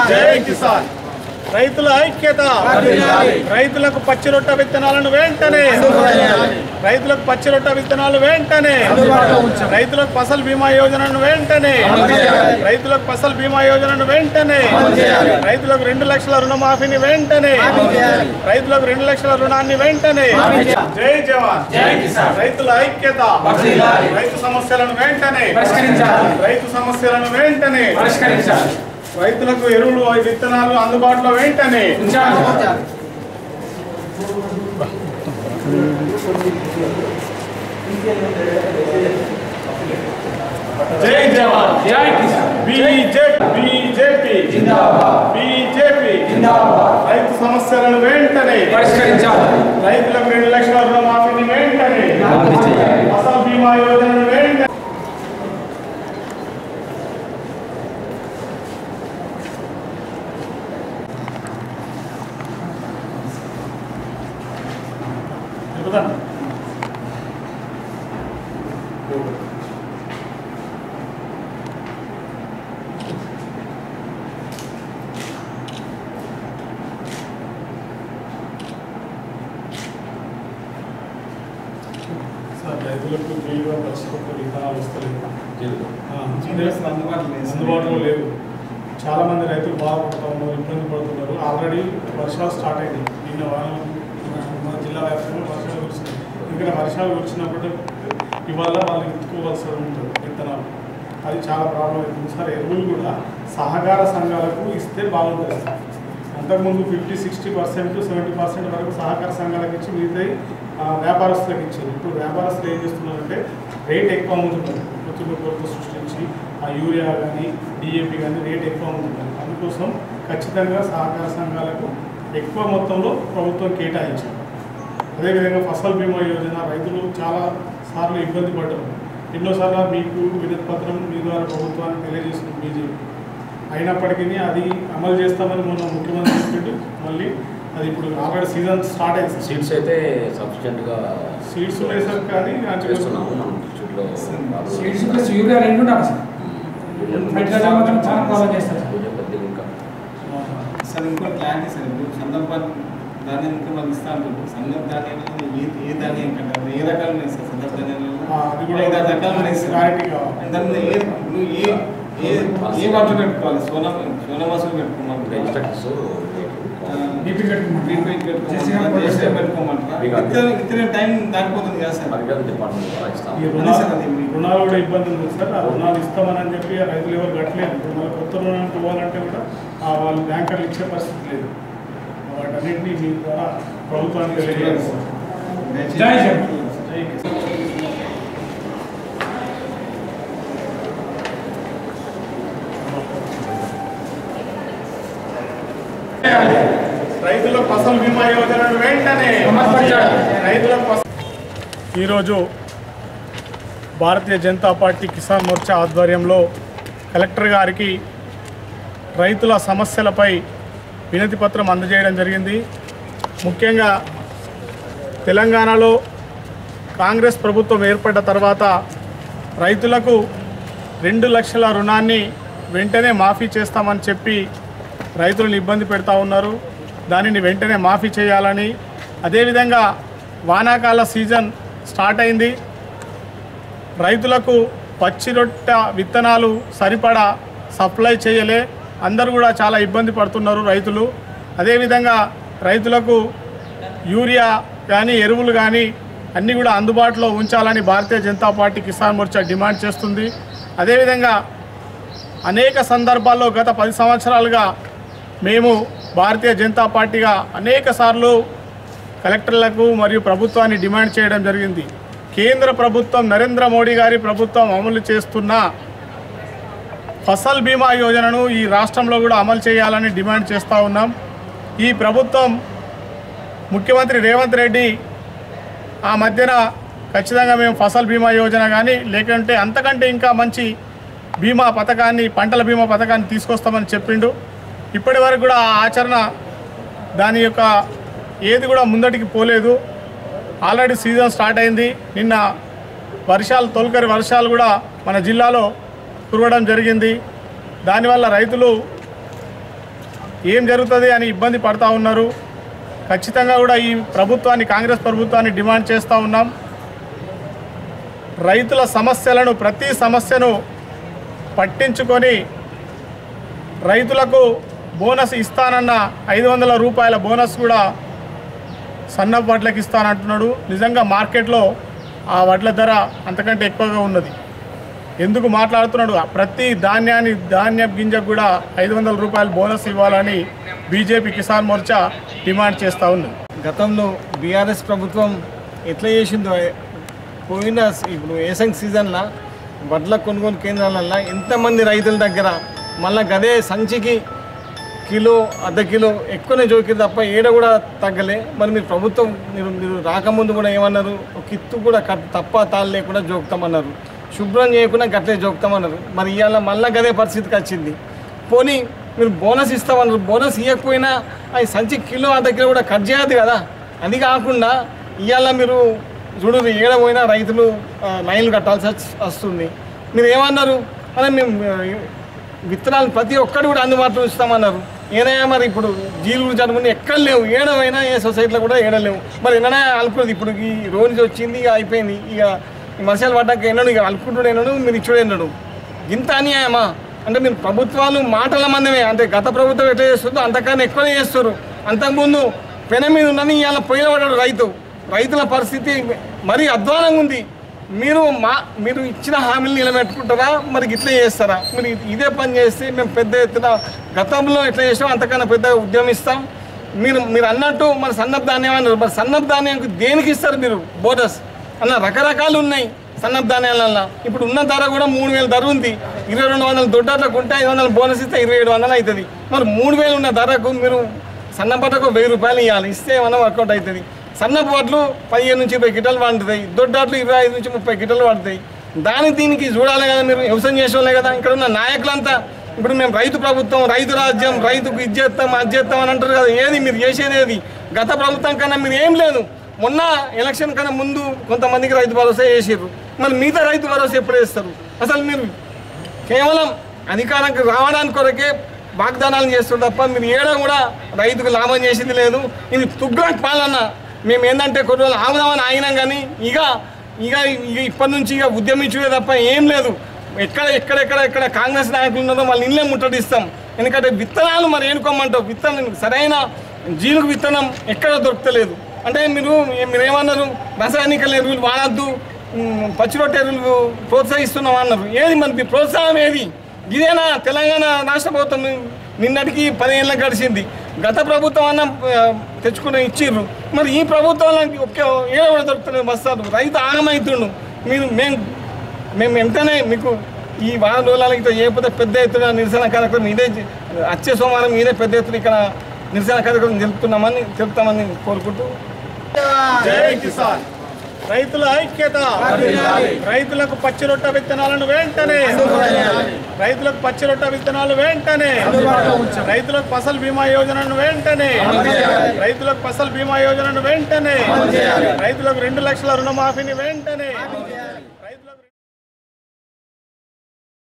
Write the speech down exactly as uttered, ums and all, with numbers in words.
జై కిసాన్ రైతుల ఐక్యత రైతులకు పచ్చి రొట్ట విత్తనాలను వెంటనే రైతులకు పచ్చి రొట్ట విత్తనాలు వెంటనే రైతులకు ఫసల్ బీమా యోజనను వెంటనే రైతులకు ఫసల్ బీమా యోజనను వెంటనే రైతులకు రెండు లక్షల రుణమాఫీని వెంటనే రైతులకు రెండు లక్షల రుణాన్ని వెంటనే జై జవాన్ జై కిసాన్ రైతుల ఐక్యత రైతు సమస్యలను వెంటనే రైతు సమస్యలను వెంటనే పరిష్కరించాలి రైతులకు ఎరువులు విత్తనాలు అందుబాటులో వెంటనే జై జవాన్ జై కిసాన్ బీజేపీ బీజేపీ జిందాబాద్ బీజేపీ జిందాబాద్ రైతు సమస్యలను వెంటనే పరిష్కరించాలి రైతులకు రెండు లక్షల రుణమాఫీని వెంటనే ఫసల్ బీమా యోజనను వెంటనే రైతులకు ఫ్రీగా పరిస్థితులు విధానాలు వస్తలేదు, అందుబాటులో లేవు. చాలామంది రైతులు బాధపడుతూ ఉన్నారు, ఇబ్బంది పడుతున్నారు. ఆల్రెడీ వర్షాలు స్టార్ట్ అయినాయి. నిన్న మన జిల్లా వ్యాప్తంగా వర్షాలు కురిసినాయి. ఇంకా వర్షాలు వచ్చినప్పుడు ఇవాళ వాళ్ళు ఎత్తుకోవాల్సి ఉంటుంది విత్తనాలు. అది చాలా ప్రాబ్లం అవుతుంది సార్. ఎరువులు కూడా సహకార సంఘాలకు ఇస్తే బాగుంటుంది సార్. అంతకుముందు fifty sixty percent seventy percent వరకు సహకార సంఘాలకు ఇచ్చి మిగతాయి వ్యాపారస్తులకు ఇచ్చారు. ఇప్పుడు వ్యాపారస్తులు ఏం చేస్తున్నారంటే రేట్ ఎక్కువ అమ్ముతున్నారు. కొత్త కొరత సృష్టించి ఆ యూరియా కానీ డిఏపి కానీ రేట్ ఎక్కువ అమ్ముతున్నారు. అందుకోసం ఖచ్చితంగా సహకార సంఘాలకు ఎక్కువ మొత్తంలో ప్రభుత్వం కేటాయించారు. అదేవిధంగా ఫసల్ బీమా యోజన రైతులు చాలా సార్లు ఇబ్బంది పడ్డారు. ఎన్నోసార్లు మీకు వినతి పత్రం మీ ద్వారా ప్రభుత్వానికి తెలియజేసిన బీజేపీ అయినప్పటికీ అది అమలు చేస్తామని మొన్న ముఖ్యమంత్రి చెప్పిండు. మళ్ళీ అది ఇప్పుడు ఆల్రెడీ సీజన్ స్టార్ట్ అయింది. సీడ్స్ అయితే సఫిషియెంట్గా సీడ్స్ వేసారు కానీ సీడ్స్ ప్లస్ యూరియా రెండు ఉండాలి సార్. చాలా ప్రాబ్లం చేస్తారు సార్. ఇంకో క్లారిటీ సార్, ఇప్పుడు సందర్భ ధాన్యం ఇంకా వాళ్ళు ఇస్తా ఉంటారు. సందర్భ ధాన్యాలు ఏ ఏ ధాన్యం కంటారు, ఏ రకాలు ఉన్నాయి సార్? సందర్భ ధాన్యాలు ఐదు ఆరు రకాలు ఉన్నాయి సార్. దాని ఏ ఇప్పుడు ఏ ఏ ఏ వాటర్ పెట్టుకోవాలి? సోనా సోనా మసూలు పెట్టుకోమంటారు, ఇతర టైం దాటిపోతుంది కదా సార్. రుణాలు కూడా ఇబ్బంది ఉంది సార్. ఆ రుణాలు ఇస్తామని చెప్పి రైతులు ఎవరు కట్టలేదు. రుణాలు కొత్త రుణాలు పోవాలంటే కూడా వాళ్ళు బ్యాంకర్లు ఇచ్చే పరిస్థితి లేదు. వాటన్నింటినీ మీ ద్వారా ప్రభుత్వానికి తెలియజేయాలి సార్. రైతులకు ఫసల్ బీమా యోజనను వెంటనే రైతులకు. ఈరోజు భారతీయ జనతా పార్టీ కిసాన్ మోర్చా ఆధ్వర్యంలో కలెక్టర్ గారికి రైతుల సమస్యలపై వినతి పత్రం అందజేయడం జరిగింది. ముఖ్యంగా తెలంగాణలో కాంగ్రెస్ ప్రభుత్వం ఏర్పడ్డ తర్వాత రైతులకు రెండు లక్షల రుణాన్ని వెంటనే మాఫీ చేస్తామని చెప్పి రైతులను ఇబ్బంది పెడతా ఉన్నారు. దానిని వెంటనే మాఫీ చేయాలని, అదేవిధంగా వానాకాల సీజన్ స్టార్ట్ అయింది. రైతులకు పచ్చి రొట్ట విత్తనాలు సరిపడా సప్లై చేయలే. అందరూ కూడా చాలా ఇబ్బంది పడుతున్నారు రైతులు. అదేవిధంగా రైతులకు యూరియా కానీ ఎరువులు కానీ అన్నీ కూడా అందుబాటులో ఉంచాలని భారతీయ జనతా పార్టీ కిసాన్ మోర్చా డిమాండ్ చేస్తుంది. అదేవిధంగా అనేక సందర్భాల్లో గత పది సంవత్సరాలుగా మేము భారతీయ జనతా పార్టీగా అనేక సార్లు కలెక్టర్లకు మరియు ప్రభుత్వాన్ని డిమాండ్ చేయడం జరిగింది. కేంద్ర ప్రభుత్వం నరేంద్ర మోడీ గారి ప్రభుత్వం అమలు చేస్తున్న ఫసల్ బీమా యోజనను ఈ రాష్ట్రంలో కూడా అమలు చేయాలని డిమాండ్ చేస్తూ ఉన్నాం. ఈ ప్రభుత్వం ముఖ్యమంత్రి రేవంత్ రెడ్డి ఆ మధ్యన ఖచ్చితంగా మేము ఫసల్ బీమా యోజన కానీ లేకుంటే అంతకంటే ఇంకా మంచి బీమా పథకాన్ని పంటల బీమా పథకాన్ని తీసుకొస్తామని చెప్పిండు. ఇప్పటి వరకు కూడా ఆ ఆచరణ దాని యొక్క ఏది కూడా ముందటికి పోలేదు. ఆల్రెడీ సీజన్ స్టార్ట్ అయింది. నిన్న వర్షాలు తొలకరి వర్షాలు కూడా మన జిల్లాలో కురవడం జరిగింది. దానివల్ల రైతులు ఏం జరుగుతుంది అని ఇబ్బంది పడతా ఉన్నారు. ఖచ్చితంగా కూడా ఈ ప్రభుత్వాన్ని, కాంగ్రెస్ ప్రభుత్వాన్ని డిమాండ్ చేస్తూ ఉన్నాం. రైతుల సమస్యలను, ప్రతి సమస్యను పట్టించుకొని రైతులకు బోనస్ ఇస్తానన్న ఐదు వందల రూపాయల బోనస్ కూడా సన్న వడ్లకి ఇస్తానంటున్నాడు. నిజంగా మార్కెట్లో ఆ వడ్ల ధర అంతకంటే ఎక్కువగా ఉన్నది. ఎందుకు మాట్లాడుతున్నాడు? ప్రతి ధాన్యాన్ని ధాన్య గింజకు కూడా ఐదు వందల రూపాయలు బోనస్ ఇవ్వాలని బీజేపీ కిసాన్ మోర్చా డిమాండ్ చేస్తూ ఉంది. గతంలో బీఆర్ఎస్ ప్రభుత్వం ఎట్లా చేసిందో, పోయిన ఇప్పుడు ఏసంగ్ సీజన్లో వడ్ల కొనుగోలు కేంద్రాలల్లో ఎంతమంది రైతుల దగ్గర మళ్ళీ గదే సంచికి కిలో అర్ధ కిలో ఎక్కువనే జోకిరు తప్ప ఏడ కూడా తగ్గలే. మరి మీరు ప్రభుత్వం మీరు మీరు రాకముందు కూడా ఏమన్నారు? ఒక కిత్తు కూడా కట్ తప్ప తాళ్ళు లేకుండా జోకుతామన్నారు, శుభ్రం చేయకుండా గట్లే జోకుతామన్నారు. మరి ఇవాళ మళ్ళీ గదే పరిస్థితికి వచ్చింది. పోనీ మీరు బోనస్ ఇస్తామన్నారు, బోనస్ ఇవ్వకపోయినా అది సంచి కిలో అర్ధ కిలో కూడా కట్ చేయదు కదా. అది కాకుండా ఇవాళ మీరు చూడు ఏడ పోయినా రైతులు లైన్లు కట్టాల్సి వస్తుంది. మీరు ఏమన్నారు? అదే మేము విత్తనాలు ప్రతి ఒక్కటి కూడా అందుబాటులో ఇస్తామన్నారు. ఏదైనా మరి ఇప్పుడు జీలు జరుగుతుంది ఎక్కడ లేవు, ఏడవైనా ఏ సొసైటీలో కూడా ఏడలేవు. మరి ఎన్నడైనా అలుకున్నది ఇప్పుడు ఈ రోజు వచ్చింది, ఇక అయిపోయింది. ఇక ఈ వర్షాలు పడ్డాక ఎన్నడు ఇక అలుకుంటుడు ఎన్నడు, మీరు ఇచ్చుడు ఎన్నడు. ఇంత అన్యాయమా? అంటే మీరు ప్రభుత్వాలు మాటల మందమే, అంటే గత ప్రభుత్వం ఎట్లా చేస్తుందో అంతకన్నా ఎక్కువనే చేస్తారు. అంతకుముందు పెన మీద ఉన్నది ఇవాళ పొయ్యిలో పడ్డాడు రైతు. రైతుల పరిస్థితి మరీ అధ్వానంగా ఉంది. మీరు మా మీరు ఇచ్చిన హామీలు నిలబెట్టుకుంటారా? మరి ఇట్లా చేస్తారా? మీరు ఇదే పని చేస్తే మేము పెద్ద ఎత్తున గతంలో ఎట్లా చేసాం అంతకన్నా పెద్ద ఉద్యమిస్తాం. మీరు మీరు అన్నట్టు మరి సన్నపు ధాన్యం అన్నారు. మరి సన్నపు ధాన్యానికి దేనికి ఇస్తారు మీరు బోనస్ అన్న? రకరకాలు ఉన్నాయి సన్నపు ధాన్యాలల్లో. ఇప్పుడు ఉన్న ధర కూడా మూడు వేల ధర ఉంది. ఇరవై రెండు వందల దొడ్డట్లకు ఉంటే ఐదు వందలు బోనస్ ఇస్తే ఇరవై ఏడు వందలు అవుతుంది. మరి మూడు వేలు ఉన్న ధరకు మీరు సన్నపట్టకు వెయ్యి రూపాయలు ఇవ్వాలి, ఇస్తే ఏమన్నా వర్కౌట్ అవుతుంది. సన్నపు వడ్లు పదిహేను నుంచి ఇరవై గిట్టలు పండుతాయి, దొడ్డాట్లు ఇరవై ఐదు నుంచి ముప్పై గిట్టలు పడుతాయి. దానికి దీనికి చూడాలి కదా. మీరు వ్యవసాయం చేసేవాళ్ళే కదా. ఇక్కడ ఉన్న నాయకులంతా ఇప్పుడు మేము రైతు ప్రభుత్వం, రైతు రాజ్యం, రైతుకు ఇది చేస్తాం అది చేస్తాం అని అంటారు కదా. ఏది మీరు చేసేది ఏది? గత ప్రభుత్వం కన్నా మీరు ఏం లేదు. మొన్న ఎలక్షన్ కన్నా ముందు కొంతమందికి రైతు భరోసా చేసారు. మరి మిగతా రైతు భరోసా ఎప్పుడు వేస్తారు? అసలు మీరు కేవలం అధికారానికి రావడానికి కొరకే వాగ్దానాలు చేస్తారు తప్ప మీరు ఏడా కూడా రైతుకు లాభం చేసింది లేదు. ఇది తుగ్లక్ పాలన. మేము ఏంటంటే కొన్ని రోజులు ఆగుదామని ఆగినాం, కానీ ఇక ఇక ఇక ఇప్పటి నుంచి ఇక ఉద్యమించుడే తప్ప ఏం లేదు. ఎక్కడ ఎక్కడెక్కడ ఎక్కడ కాంగ్రెస్ నాయకులు ఉన్నారో వాళ్ళు ఇళ్ళే ముట్టడిస్తాం. ఎందుకంటే విత్తనాలు మరి ఏనుకోమంటావు, విత్తనం సరైన జీలుగు విత్తనం ఎక్కడ దొరకలేదు. అంటే మీరు మీరేమన్నారు? రసాయనిక ఎరువులు వాడద్దు, పచ్చిరొట్టె ఎరువులు ప్రోత్సహిస్తున్నాం అన్నారు. ఏది మరి మీ ప్రోత్సాహం ఏది? ఇదేనా తెలంగాణ రాష్ట్ర ప్రభుత్వం? నిన్నటికి పదిహేళ్ళకి గడిచింది. గత ప్రభుత్వం అన్న తెచ్చుకుని ఇచ్చిర్రు. మరి ఈ ప్రభుత్వానికి ఒక్క ఏదో కూడా దొరుకుతుంది బస్తాలు. రైతు ఆగమవుతుండు. మీరు మేము మేము వెంటనే మీకు ఈ వారం రోజులకి ఇట్లా చేయకపోతే పెద్ద ఎత్తున నిరసన కార్యక్రమం ఇదే వచ్చే సోమవారం ఇదే పెద్ద ఎత్తున ఇక్కడ నిరసన కార్యక్రమం జరుపుతున్నామని చెప్తామని కోరుకుంటూ జై కిసాన్. రైతుల ఐక్యత. రైతులకు పచ్చి రొట్ట విత్తనాలను వెంటనే, రైతులకు పచ్చి రొట్ట విత్తనాలు వెంటనే, రైతులకు ఫసల్ బీమా యోజనను వెంటనే, రైతులకు ఫసల్ బీమా యోజనను వెంటనే, రైతులకు రెండు లక్షల రుణమాఫీని వెంటనే.